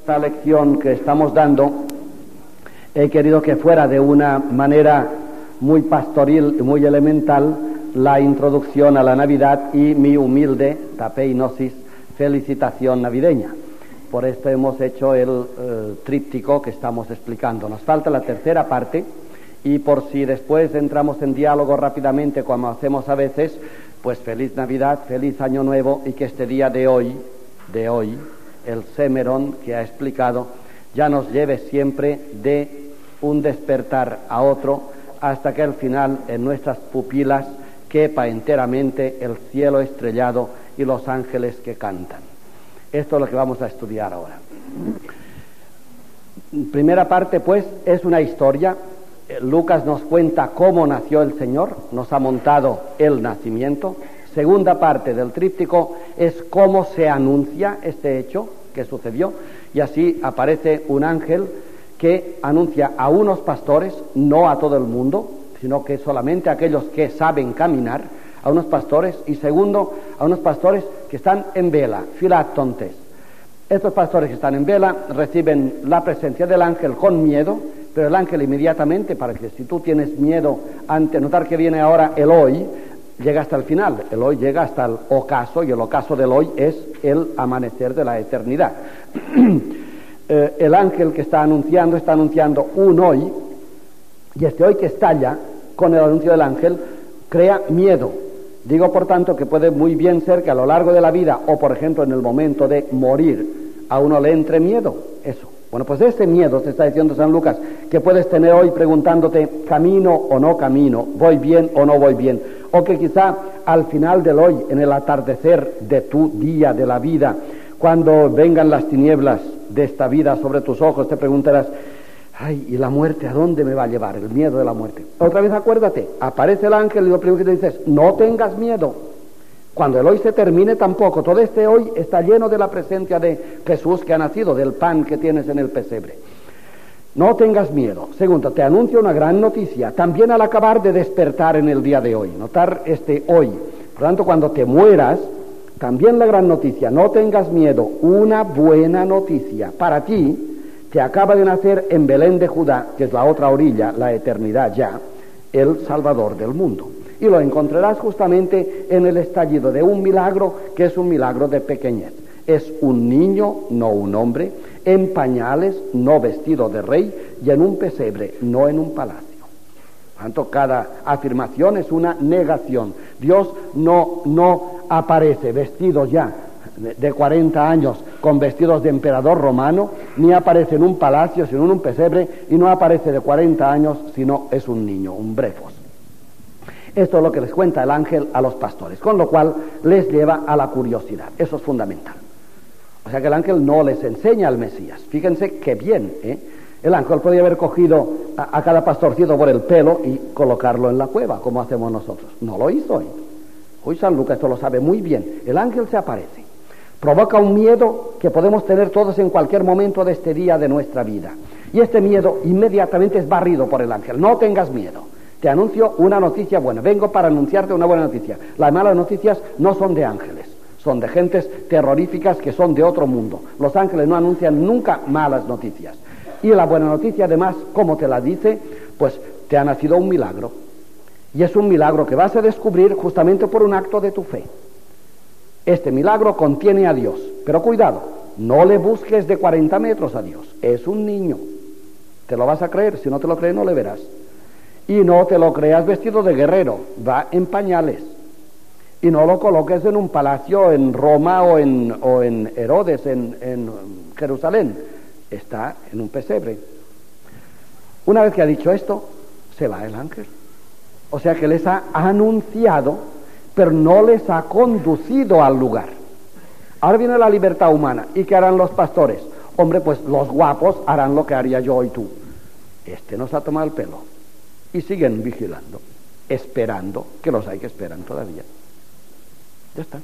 Esta lección que estamos dando he querido que fuera de una manera muy pastoril y muy elemental la introducción a la Navidad y mi humilde tapeinosis felicitación navideña. Por esto hemos hecho el tríptico que estamos explicando. Nos falta la tercera parte y por si después entramos en diálogo rápidamente como hacemos a veces, pues feliz Navidad, feliz Año Nuevo y que este día de hoy, el Semerón que ha explicado, ya nos lleve siempre de un despertar a otro hasta que al final en nuestras pupilas quepa enteramente el cielo estrellado y los ángeles que cantan. Esto es lo que vamos a estudiar ahora. Primera parte, pues, es una historia. Lucas nos cuenta cómo nació el Señor, nos ha montado el nacimiento. Segunda parte del tríptico es cómo se anuncia este hecho que sucedió, y así aparece un ángel que anuncia a unos pastores, no a todo el mundo, sino que solamente a aquellos que saben caminar, a unos pastores, y segundo, a unos pastores que están en vela, filactontes. Estos pastores que están en vela reciben la presencia del ángel con miedo, pero el ángel inmediatamente, para que si tú tienes miedo ante notar que viene ahora el hoy, llega hasta el final. El hoy llega hasta el ocaso, y el ocaso del hoy es el amanecer de la eternidad. El ángel que está anunciando un hoy, y este hoy que estalla con el anuncio del ángel crea miedo. Digo, por tanto, que puede muy bien ser que a lo largo de la vida, o por ejemplo en el momento de morir, a uno le entre miedo. Eso. Bueno, pues ese miedo, te está diciendo San Lucas, que puedes tener hoy preguntándote, ¿camino o no camino? ¿Voy bien o no voy bien? O que quizá al final del hoy, en el atardecer de tu día, de la vida, cuando vengan las tinieblas de esta vida sobre tus ojos, te preguntarás, ay, ¿y la muerte a dónde me va a llevar? El miedo de la muerte. Otra vez acuérdate, aparece el ángel y lo primero que te dices, no tengas miedo. Cuando el hoy se termine tampoco, todo este hoy está lleno de la presencia de Jesús que ha nacido, del pan que tienes en el pesebre. No tengas miedo. Segundo, te anuncio una gran noticia, también al acabar de despertar en el día de hoy, notar este hoy. Por lo tanto, cuando te mueras, también la gran noticia, no tengas miedo, una buena noticia. Para ti, te acaba de nacer en Belén de Judá, que es la otra orilla, la eternidad ya, el Salvador del mundo. Y lo encontrarás justamente en el estallido de un milagro que es un milagro de pequeñez. Es un niño, no un hombre, en pañales, no vestido de rey, y en un pesebre, no en un palacio. Por tanto, cada afirmación es una negación. Dios no aparece vestido ya de 40 años con vestidos de emperador romano, ni aparece en un palacio, sino en un pesebre, y no aparece de 40 años, sino es un niño, un brefos. Esto es lo que les cuenta el ángel a los pastores, con lo cual les lleva a la curiosidad. Eso es fundamental. O sea que el ángel no les enseña al Mesías. Fíjense qué bien, El ángel podía haber cogido a cada pastorcito por el pelo y colocarlo en la cueva, como hacemos nosotros. No lo hizo hoy. Hoy San Lucas esto lo sabe muy bien. El ángel se aparece. Provoca un miedo que podemos tener todos en cualquier momento de este día de nuestra vida. Y este miedo inmediatamente es barrido por el ángel. No tengas miedo. Te anuncio una noticia buena. Vengo para anunciarte una buena noticia. Las malas noticias no son de ángeles. Son de gentes terroríficas que son de otro mundo. Los ángeles no anuncian nunca malas noticias. Y la buena noticia, además, como te la dice, pues te ha nacido un milagro. Y es un milagro que vas a descubrir justamente por un acto de tu fe. Este milagro contiene a Dios. Pero cuidado, no le busques de 40 metros a Dios. Es un niño. Te lo vas a creer. Si no te lo crees, no le verás. Y no te lo creas vestido de guerrero. Va en pañales. Y no lo coloques en un palacio en Roma o en Herodes, en Jerusalén. Está en un pesebre. Una vez que ha dicho esto, se va el ángel. O sea que les ha anunciado, pero no les ha conducido al lugar. Ahora viene la libertad humana. ¿Y qué harán los pastores? Hombre, pues los guapos harán lo que haría yo y tú. Este nos ha tomado el pelo. Y siguen vigilando, esperando, que los hay que esperan todavía. Ya están.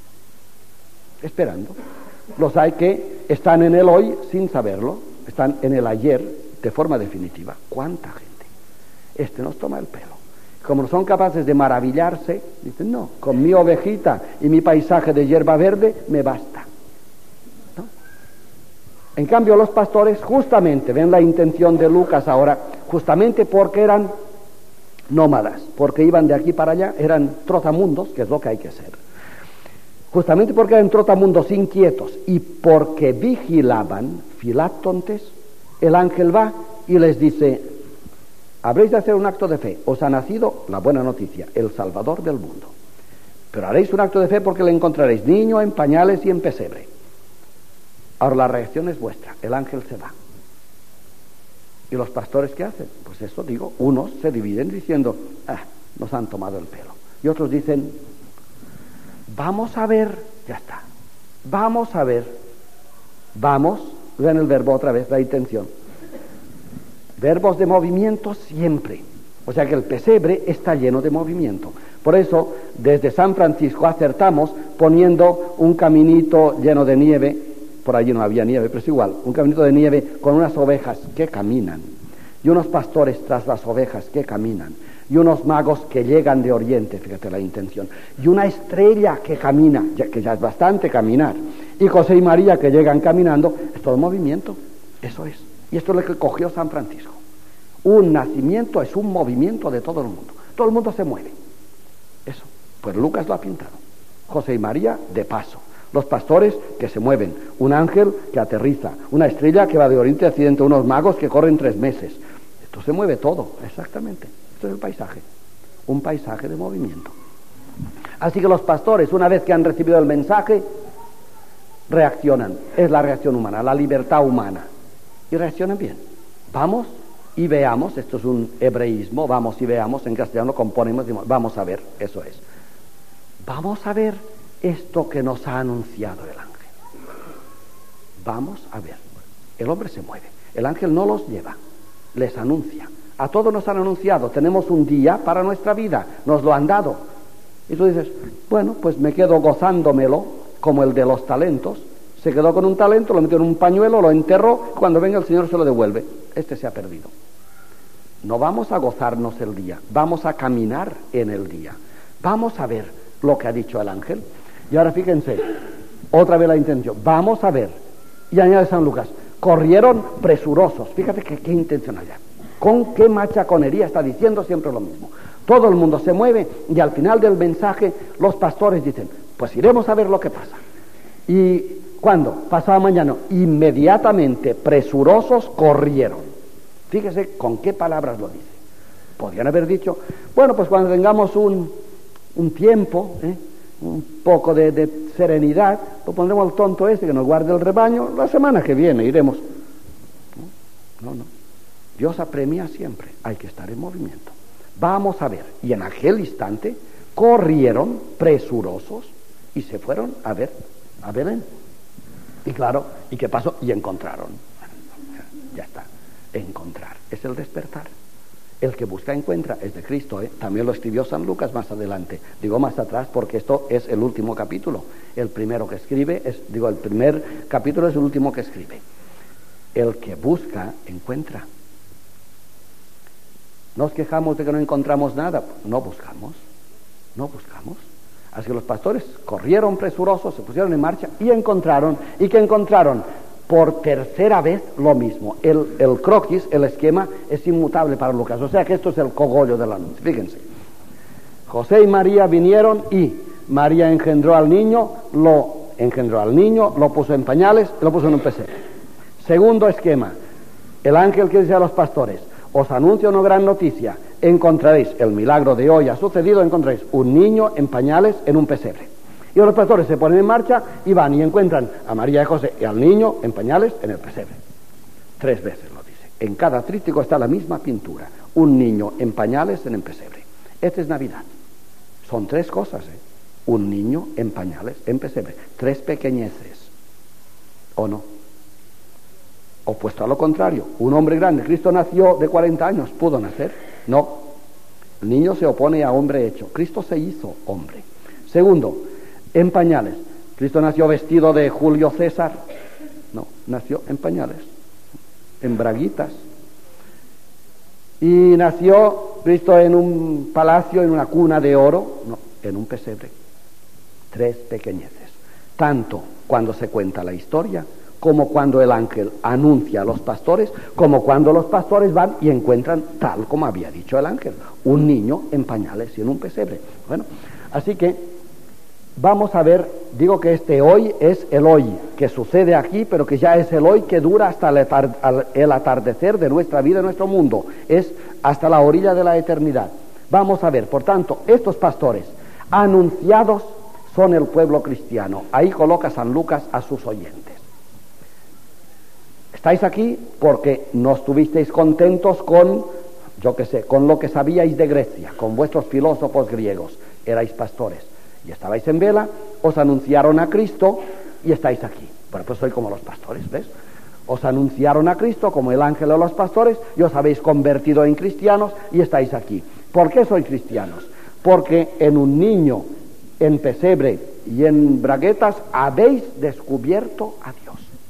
Esperando. Los hay que están en el hoy sin saberlo, están en el ayer de forma definitiva. ¿Cuánta gente? Este nos toma el pelo. Como no son capaces de maravillarse, dicen, no, con mi ovejita y mi paisaje de hierba verde me basta. ¿No? En cambio, los pastores, justamente, ven la intención de Lucas ahora, justamente porque eran nómadas, porque iban de aquí para allá, eran trotamundos, que es lo que hay que ser. Justamente porque eran trotamundos inquietos y porque vigilaban, filatontes, el ángel va y les dice: habréis de hacer un acto de fe, os ha nacido la buena noticia, el Salvador del mundo. Pero haréis un acto de fe porque le encontraréis niño en pañales y en pesebre. Ahora la reacción es vuestra, el ángel se va. ¿Y los pastores qué hacen? Pues eso digo, unos se dividen diciendo: nos han tomado el pelo. Y otros dicen: vamos a ver, ya está, vamos a ver, vamos, vean el verbo otra vez, la intención. Verbos de movimiento siempre. O sea que el pesebre está lleno de movimiento. Por eso, desde San Francisco acertamos poniendo un caminito lleno de nieve. Por allí no había nieve, pero es igual, un caminito de nieve con unas ovejas que caminan, y unos pastores tras las ovejas que caminan, y unos magos que llegan de oriente, fíjate la intención, y una estrella que camina, que ya es bastante caminar, y José y María que llegan caminando. Es todo movimiento, eso es. Y esto es lo que cogió San Francisco. Un nacimiento es un movimiento de todo el mundo se mueve. Eso, pues Lucas lo ha pintado. José y María de paso. Los pastores que se mueven, un ángel que aterriza, una estrella que va de oriente a occidente, unos magos que corren 3 meses. Esto se mueve todo, exactamente. Esto es el paisaje, un paisaje de movimiento. Así que los pastores, una vez que han recibido el mensaje, reaccionan. Es la reacción humana, la libertad humana. Y reaccionan bien. Vamos y veamos, esto es un hebreísmo, vamos y veamos, en castellano componemos, decimos, vamos a ver, eso es. Vamos a ver esto que nos ha anunciado el ángel. Vamos a ver. El hombre se mueve, el ángel no los lleva, les anuncia. A todos nos han anunciado, tenemos un día para nuestra vida, nos lo han dado. Y tú dices: bueno, pues me quedo gozándomelo, como el de los talentos. Se quedó con un talento, lo metió en un pañuelo, lo enterró, cuando venga el Señor se lo devuelve. Este se ha perdido. No vamos a gozarnos el día, vamos a caminar en el día. Vamos a ver lo que ha dicho el ángel. Y ahora fíjense, otra vez la intención, vamos a ver. Y añade San Lucas: corrieron presurosos. Fíjate qué intencionalidad, con qué machaconería está diciendo siempre lo mismo. Todo el mundo se mueve y al final del mensaje los pastores dicen: pues iremos a ver lo que pasa. Y ¿cuándo? Pasado mañana, inmediatamente presurosos corrieron. Fíjese con qué palabras lo dice. Podrían haber dicho: bueno, pues cuando tengamos un tiempo, un poco de serenidad, lo pondremos al tonto este que nos guarde el rebaño, la semana que viene iremos. No. Dios apremia siempre, hay que estar en movimiento. Vamos a ver. Y en aquel instante corrieron presurosos y se fueron a ver a Belén. Y claro, ¿y qué pasó? Y encontraron. Ya está. Encontrar es el despertar. El que busca encuentra, es de Cristo, ¿eh? También lo escribió San Lucas más adelante. Digo más atrás porque esto es el último capítulo. El primero que escribe el primer capítulo es el último que escribe. El que busca encuentra. Nos quejamos de que no encontramos nada. No buscamos. Así que los pastores corrieron presurosos, se pusieron en marcha y encontraron. ¿Y qué encontraron? Por tercera vez lo mismo. El croquis, el esquema, es inmutable para Lucas. O sea que esto es el cogollo del anuncio. Fíjense. José y María vinieron y María engendró al niño, lo puso en pañales y lo puso en un pesebre. Segundo esquema. El ángel que dice a los pastores: os anuncio una gran noticia. Encontraréis, el milagro de hoy ha sucedido, encontraréis un niño en pañales en un pesebre. Y los pastores se ponen en marcha y van y encuentran a María y José y al niño en pañales en el pesebre. 3 veces lo dice. En cada tríptico está la misma pintura. Un niño en pañales en el pesebre. Esta es Navidad. Son 3 cosas, ¿eh? Un niño en pañales en pesebre. 3 pequeñeces. ¿O no? Opuesto a lo contrario, un hombre grande. Cristo nació de 40 años. ¿Pudo nacer? No. El niño se opone a hombre hecho. Cristo se hizo hombre. Segundo, en pañales. ¿Cristo nació vestido de Julio César? No, nació en pañales, en braguitas. ¿Y nació Cristo en un palacio, en una cuna de oro? No, en un pesebre. 3 pequeñeces. Tanto cuando se cuenta la historia como cuando el ángel anuncia a los pastores, como cuando los pastores van y encuentran, tal como había dicho el ángel, un niño en pañales y en un pesebre. Bueno, así que vamos a ver, digo que este hoy es el hoy que sucede aquí, pero que ya es el hoy que dura hasta el atardecer de nuestra vida, de nuestro mundo, es hasta la orilla de la eternidad. Vamos a ver, por tanto, estos pastores anunciados son el pueblo cristiano. Ahí coloca San Lucas a sus oyentes. Estáis aquí porque no estuvisteis contentos con, yo qué sé, con lo que sabíais de Grecia, con vuestros filósofos griegos. Erais pastores y estabais en vela, os anunciaron a Cristo y estáis aquí. Bueno, pues soy como los pastores, ¿ves? Os anunciaron a Cristo como el ángel de los pastores y os habéis convertido en cristianos y estáis aquí. ¿Por qué sois cristianos? Porque en un niño, en pesebre y en braguetas habéis descubierto a Dios.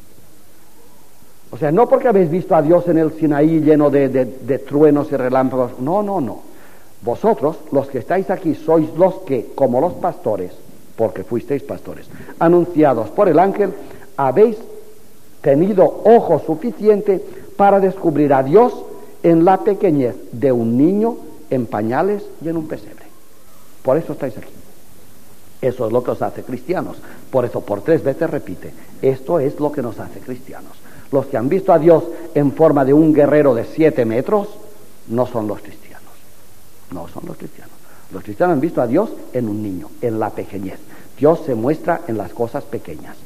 O sea, no porque habéis visto a Dios en el Sinaí lleno de truenos y relámpagos. No, no, no. Vosotros, los que estáis aquí, sois los que, como los pastores, porque fuisteis pastores, anunciados por el ángel, habéis tenido ojo suficiente para descubrir a Dios en la pequeñez de un niño en pañales y en un pesebre. Por eso estáis aquí. Eso es lo que os hace cristianos. Por eso, por 3 veces repite, esto es lo que nos hace cristianos. Los que han visto a Dios en forma de un guerrero de 7 metros, no son los cristianos. No son los cristianos. Los cristianos han visto a Dios en un niño, en la pequeñez. Dios se muestra en las cosas pequeñas.